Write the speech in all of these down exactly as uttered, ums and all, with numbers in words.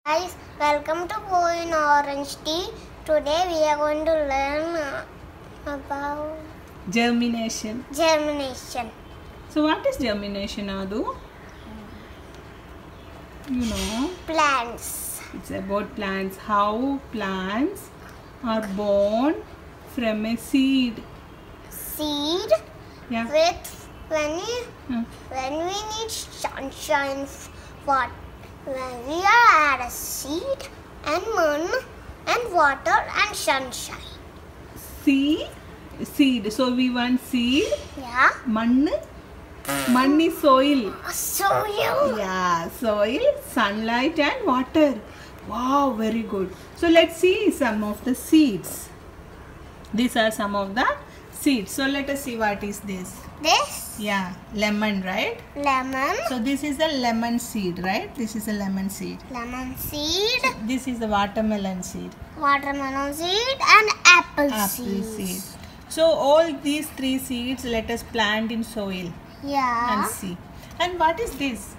Guys, welcome to Go in Orange Tea. Today we are going to learn uh, about germination. Germination. So what is germination, Adu? You know, plants. It's about plants. How plants are born from a seed. Seed. Yeah. With when we Hmm. when we need sunshine, what when we are add a seed and moon and water and sunshine. Seed, seed. So we want seed. Yeah. Mann. Mann is soil. Soil. Yeah, soil, sunlight and water. Wow, very good. So let's see some of the seeds. These are some of the seeds. So let us see what is this. This Yeah, lemon, right? lemon. So this is a lemon seed, right? This is a lemon seed. Lemon seed. This is the watermelon seed. Watermelon seed and apple, Apple seeds. seed. So all these three seeds let us plant in soil Yeah. and see. And what is this?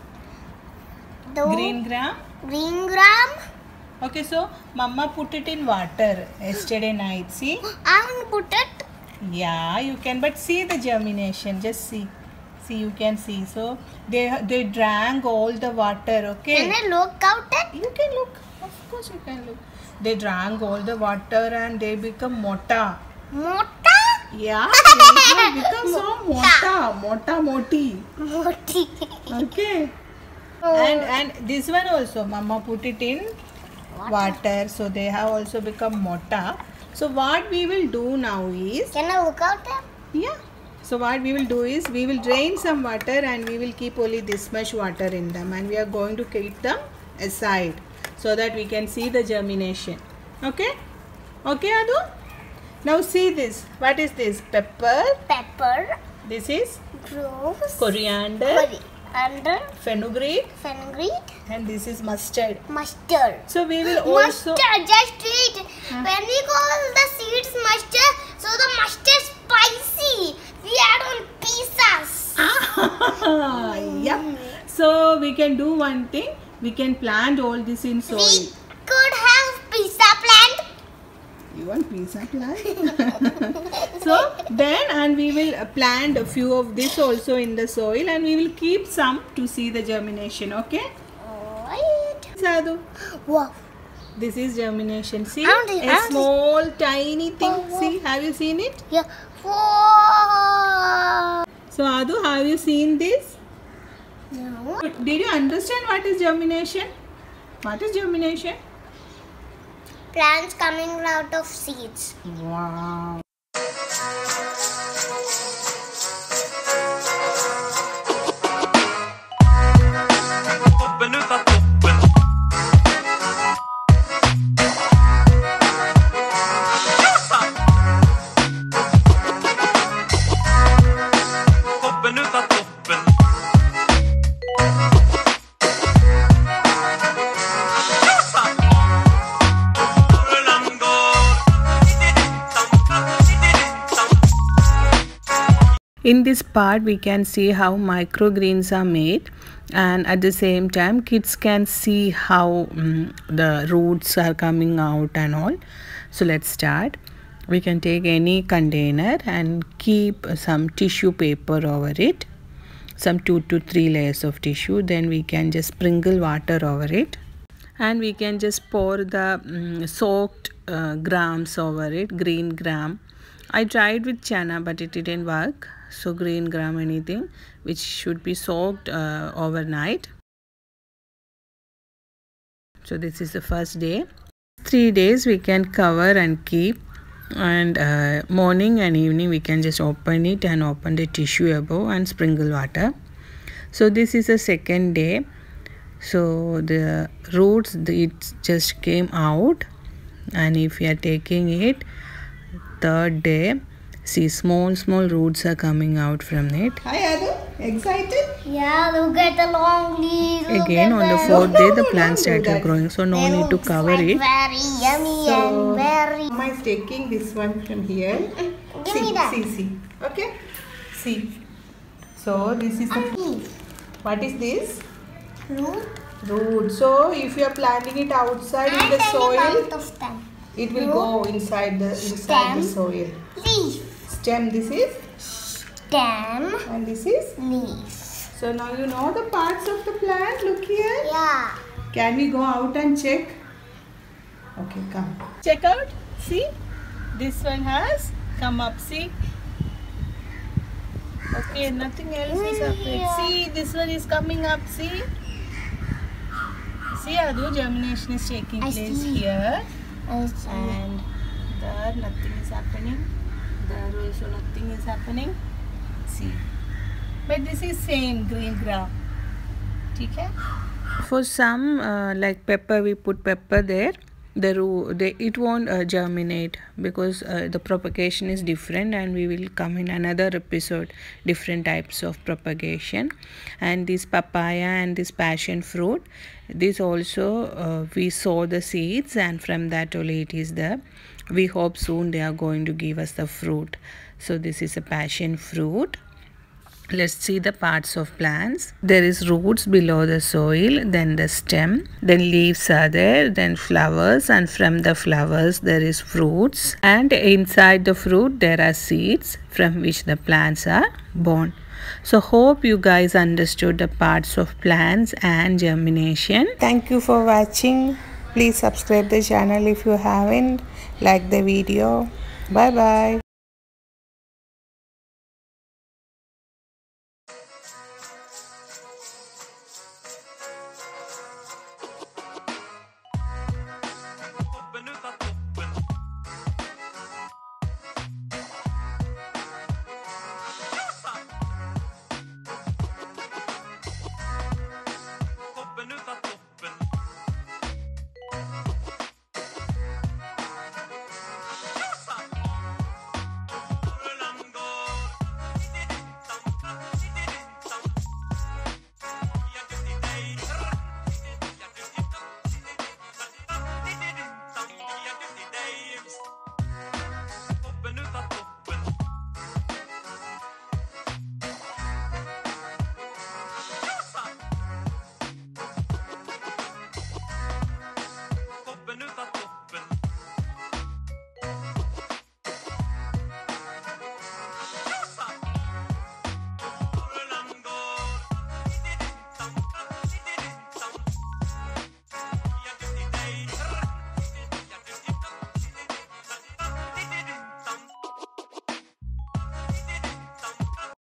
The Green gram. green gram. Okay, so mama put it in water yesterday night. See? I'm going to put it. Yeah, you can, but see the germination. Just see. See, you can see. So they they drank all the water. Okay. Can I look out it? You can look. Of course, you can look. They drank all the water and they become mota. Mota? Yeah, they have become so mota, mota moti. Moti. Okay. Oh. And and this one also, mama put it in Water. water, so they have also become mota. So what we will do now is, Can I look out it? yeah. So what we will do is, we will drain some water and we will keep only this much water in them, and we are going to keep them aside so that we can see the germination. Okay? Okay, Adu? Now see this. What is this? Pepper. Pepper. This is Grows. coriander, Coriander. fenugreek, Fenugreek. and this is mustard. Mustard. So we will also. Mustard. Just eat. When we call the seeds mustard, so the mustard spicy. We add on pizzas. Yep. So we can do one thing. We can plant all this in soil. We could have pizza plant. You want pizza plant? So then, and we will plant a few of this also in the soil, and we will keep some to see the germination. Okay? Alright. Sadhu, Wow. this is germination. See, I don't- I a don't- small tiny thing. Oh, wow. See, have you seen it? Yeah. Wow. So Adu, have you seen this? No. Did you understand what is germination? What is germination? Plants coming out of seeds. Wow. Toppen utav toppen. Toppen utav toppen. Norrland går. In this part we can see how microgreens are made, and at the same time kids can see how um, the roots are coming out and all. So let's start. We can take any container and keep some tissue paper over it, some two to three layers of tissue. Then we can just sprinkle water over it, and we can just pour the um, soaked uh, grams over it, green gram. I tried with chana but it didn't work. So green gram, anything which should be soaked uh, overnight. So this is the first day. Three days we can cover and keep, and uh, morning and evening we can just open it and open the tissue above and sprinkle water. So this is the second day. So the roots, it just came out, and if we are taking it, third day, see small small roots are coming out from it. Hi Adu, excited? Yeah, look at the long leaves. look Again at on the them. fourth No, day no, the no, plants don't do started that. growing, so no They need to looks cover like it. Very yummy So and very. Mama is taking this one from here. Give see, me that. see, see. Okay. See. So this is the. Leaf. What is this? Root. Root. So if you are planting it outside in And the then soil, about the stem. it will Root, go inside the inside the stem, soil. Leaf. Stem. This is. Stem. And this is. Leaf. So now you know the parts of the plant. Look here. Yeah. Can we go out and check? Okay, come. Check out. See, this one has come up. See. Okay, nothing else is happening. Yeah. See, this one is coming up. See. See, Adu, germination is taking I place see. here. I see. And there nothing is happening. There also nothing is happening. See. But this is same green gram. Okay? For some uh, like pepper, we put pepper there. The root, they, it won't uh, germinate because uh, the propagation is different, and we will come in another episode different types of propagation. And this papaya and this passion fruit, this also uh, we sow the seeds, and from that only it is the, we hope soon they are going to give us the fruit. So this is a passion fruit. Let's see the parts of plants. There is roots below the soil, then the stem, then leaves are there, then flowers, and from the flowers there is fruits, and inside the fruit there are seeds from which the plants are born. So hope you guys understood the parts of plants and germination. Thank you for watching. Please subscribe the channel if you haven't. Like the video. Bye bye.